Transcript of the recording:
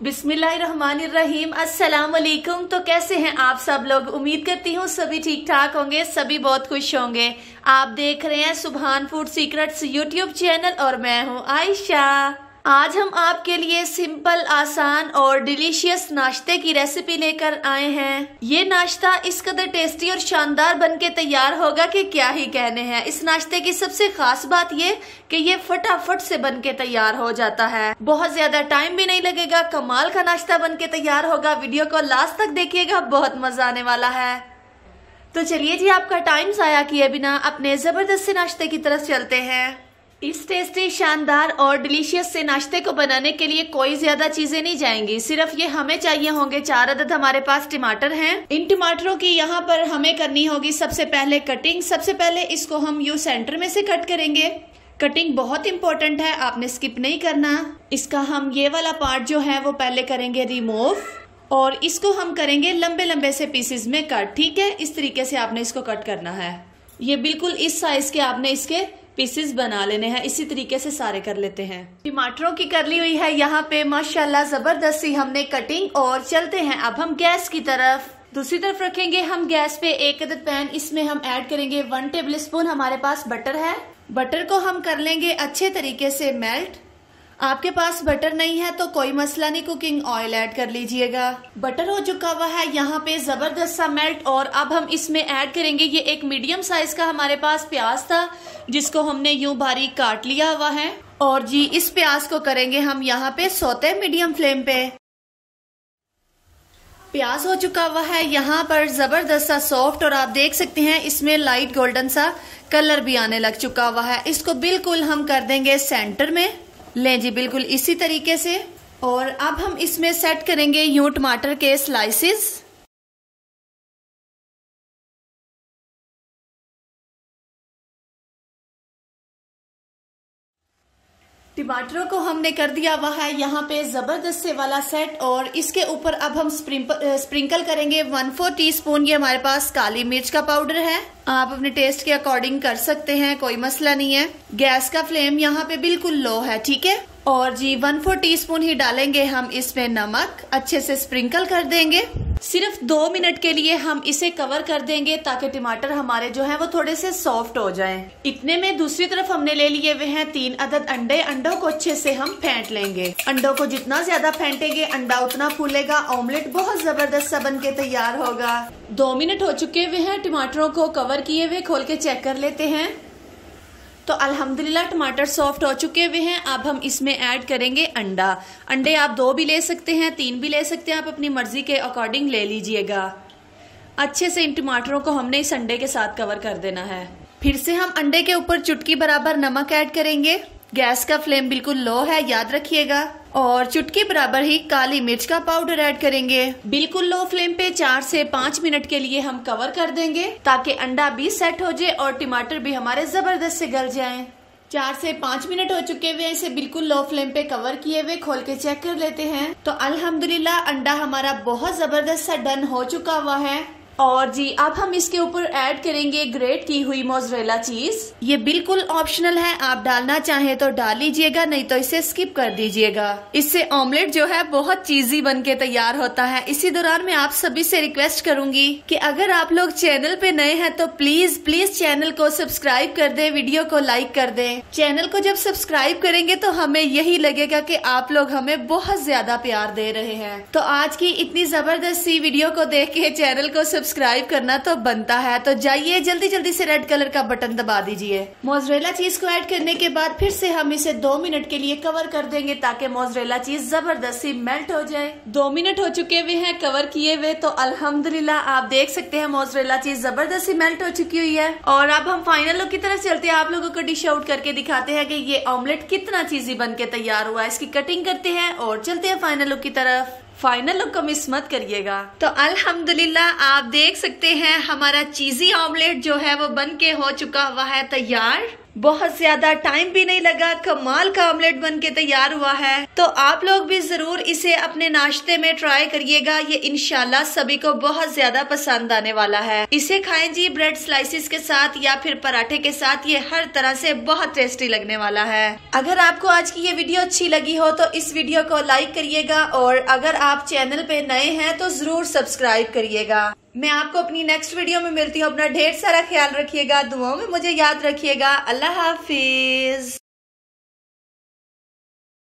बिस्मिल्लाहिर्रहमानिर्रहीम। अस्सलाम वालेकुम। तो कैसे हैं आप सब लोग? उम्मीद करती हूँ सभी ठीक ठाक होंगे, सभी बहुत खुश होंगे। आप देख रहे हैं सुभान फूड सीक्रेट्स यूट्यूब चैनल और मैं हूँ आयशा। आज हम आपके लिए सिंपल, आसान और डिलीशियस नाश्ते की रेसिपी लेकर आए हैं। ये नाश्ता इस कदर टेस्टी और शानदार बनके तैयार होगा कि क्या ही कहने हैं। इस नाश्ते की सबसे खास बात ये कि ये फटाफट से बनके तैयार हो जाता है, बहुत ज्यादा टाइम भी नहीं लगेगा। कमाल का नाश्ता बनके तैयार होगा। वीडियो को लास्ट तक देखिएगा, बहुत मजा आने वाला है। तो चलिए जी, आपका टाइम जाया किए बिना अपने जबरदस्त से नाश्ते की तरफ चलते हैं। इस टेस्टी, शानदार और डिलीशियस से नाश्ते को बनाने के लिए कोई ज्यादा चीजें नहीं जाएंगी। सिर्फ ये हमें चाहिए होंगे 4 अदद हमारे पास टमाटर हैं। इन टमाटरों की यहाँ पर हमें करनी होगी सबसे पहले कटिंग। सबसे पहले इसको हम यू सेंटर में से कट करेंगे। कटिंग बहुत इंपॉर्टेंट है, आपने स्किप नहीं करना। इसका हम ये वाला पार्ट जो है वो पहले करेंगे रिमूव और इसको हम करेंगे लंबे लंबे से पीसेस में कट। ठीक है, इस तरीके से आपने इसको कट करना है। ये बिल्कुल इस साइज के आपने इसके पीसेस बना लेने हैं। इसी तरीके से सारे कर लेते हैं। टमाटरों की कर ली हुई है यहाँ पे माशाल्लाह जबरदस्त सी हमने कटिंग। और चलते हैं अब हम गैस की तरफ। दूसरी तरफ रखेंगे हम गैस पे 1 अदद पैन। इसमें हम ऐड करेंगे 1 टेबल स्पून हमारे पास बटर है। बटर को हम कर लेंगे अच्छे तरीके से मेल्ट। आपके पास बटर नहीं है तो कोई मसला नहीं, कुकिंग ऑयल ऐड कर लीजिएगा। बटर हो चुका हुआ है यहाँ पे जबरदस्त सा मेल्ट। और अब हम इसमें ऐड करेंगे, ये एक मीडियम साइज का हमारे पास प्याज था जिसको हमने यूं बारीक काट लिया हुआ है। और जी इस प्याज को करेंगे हम यहाँ पे सौते मीडियम फ्लेम पे। प्याज हो चुका हुआ है यहाँ पर जबरदस्त सा सॉफ्ट और आप देख सकते हैं इसमें लाइट गोल्डन सा कलर भी आने लग चुका हुआ है। इसको बिल्कुल हम कर देंगे सेंटर में। लें जी, बिल्कुल इसी तरीके से। और अब हम इसमें सेट करेंगे यूं टमाटर के स्लाइसेस। टमाटरों को हमने कर दिया हुआ है यहाँ पे जबरदस्त से वाला सेट। और इसके ऊपर अब हम स्प्रिंकल करेंगे 1/4 टीस्पून। ये हमारे पास काली मिर्च का पाउडर है। आप अपने टेस्ट के अकॉर्डिंग कर सकते हैं, कोई मसला नहीं है। गैस का फ्लेम यहाँ पे बिल्कुल लो है, ठीक है। और जी 1/4 टीस्पून ही डालेंगे हम इसमें नमक। अच्छे से स्प्रिंकल कर देंगे। सिर्फ 2 मिनट के लिए हम इसे कवर कर देंगे ताकि टमाटर हमारे जो है वो थोड़े से सॉफ्ट हो जाएं। इतने में दूसरी तरफ हमने ले लिए हुए हैं 3 अदद अंडे। अंडों को अच्छे से हम फेंट लेंगे। अंडों को जितना ज्यादा फेंटेंगे अंडा उतना फूलेगा। ऑमलेट बहुत जबरदस्त सा बन के तैयार होगा। 2 मिनट हो चुके हुए हैं टमाटरों को कवर किए हुए। खोल के चेक कर लेते हैं तो अल्हम्दुलिल्लाह टमाटर सॉफ्ट हो चुके हुए हैं। अब हम इसमें ऐड करेंगे अंडा। अंडे आप 2 भी ले सकते हैं, 3 भी ले सकते हैं, आप अपनी मर्जी के अकॉर्डिंग ले लीजिएगा। अच्छे से इन टमाटरों को हमने इस अंडे के साथ कवर कर देना है। फिर से हम अंडे के ऊपर चुटकी बराबर नमक ऐड करेंगे। गैस का फ्लेम बिल्कुल लो है, याद रखिएगा। और चुटकी बराबर ही काली मिर्च का पाउडर ऐड करेंगे। बिल्कुल लो फ्लेम पे 4 से 5 मिनट के लिए हम कवर कर देंगे ताकि अंडा भी सेट हो जाए और टमाटर भी हमारे जबरदस्त से गल जाएं। 4 से 5 मिनट हो चुके हुए, इसे बिल्कुल लो फ्लेम पे कवर किए हुए। खोल के चेक कर लेते हैं तो अल्हम्दुलिल्लाह अंडा हमारा बहुत जबरदस्त सा डन हो चुका हुआ है। और जी अब हम इसके ऊपर ऐड करेंगे ग्रेट की हुई मोज़रेला चीज। ये बिल्कुल ऑप्शनल है, आप डालना चाहें तो डाल लीजिएगा, नहीं तो इसे स्किप कर दीजिएगा। इससे ऑमलेट जो है बहुत चीजी बन के तैयार होता है। इसी दौरान मैं आप सभी से रिक्वेस्ट करूंगी कि अगर आप लोग चैनल पे नए हैं तो प्लीज प्लीज चैनल को सब्सक्राइब कर दे, वीडियो को लाइक कर दे। चैनल को जब सब्सक्राइब करेंगे तो हमें यही लगेगा कि आप लोग हमें बहुत ज्यादा प्यार दे रहे हैं। तो आज की इतनी जबरदस्त सी वीडियो को देख के चैनल को सब्सक्राइब करना तो बनता है। तो जाइए जल्दी जल्दी से रेड कलर का बटन दबा दीजिए। मोज़रेला चीज को ऐड करने के बाद फिर से हम इसे 2 मिनट के लिए कवर कर देंगे ताकि मोज़रेला चीज जबरदस्त सी मेल्ट हो जाए। 2 मिनट हो चुके हुए हैं कवर किए हुए। तो अल्हम्दुलिल्लाह आप देख सकते हैं मोज़रेला चीज जबरदस्त सी मेल्ट हो चुकी हुई है। और अब हम फाइनल लुक की तरफ चलते हैं। आप लोगों को डिश आउट करके दिखाते हैं कि ये ऑमलेट कितना चीजी बन के तैयार हुआ है। इसकी कटिंग करते हैं और चलते हैं फाइनल लुक की तरफ। फाइनल लुक को मिस मत करिएगा। तो अल्हम्दुलिल्लाह आप देख सकते हैं हमारा चीजी ऑमलेट जो है वो बन के हो चुका हुआ है तैयार। बहुत ज्यादा टाइम भी नहीं लगा, कमाल का ऑमलेट बन के तैयार हुआ है। तो आप लोग भी जरूर इसे अपने नाश्ते में ट्राई करिएगा, ये इंशाल्लाह सभी को बहुत ज्यादा पसंद आने वाला है। इसे खाएं जी ब्रेड स्लाइसिस के साथ या फिर पराठे के साथ, ये हर तरह से बहुत टेस्टी लगने वाला है। अगर आपको आज की ये वीडियो अच्छी लगी हो तो इस वीडियो को लाइक करिएगा, और अगर आप चैनल पे नए हैं तो जरूर सब्सक्राइब करिएगा। मैं आपको अपनी नेक्स्ट वीडियो में मिलती हूँ। अपना ढेर सारा ख्याल रखिएगा, दुआओं में मुझे याद रखिएगा। अल्लाह हाफिज।